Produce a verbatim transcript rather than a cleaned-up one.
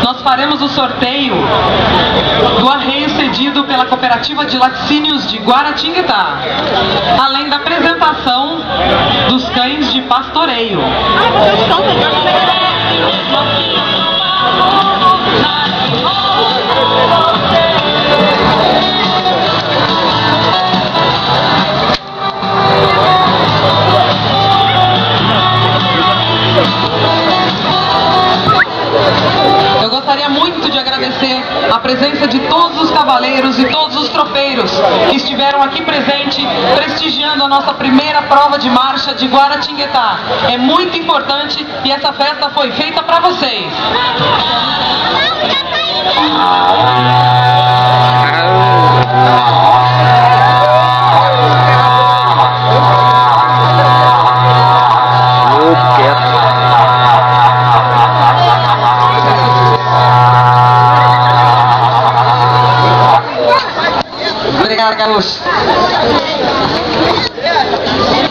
nós faremos o sorteio do arreio cedido pela Cooperativa de Laticínios de Guaratinguetá, além da apresentação dos cães de pastoreio. Eu gostaria muito de agradecer a presença de todos os cavaleiros e todos os tropeiros que estiveram aqui presentes, prestigiando a nossa primeira prova de marcha de Guaratinguetá. É muito importante e essa festa foi feita para vocês. Obrigado, Carlos.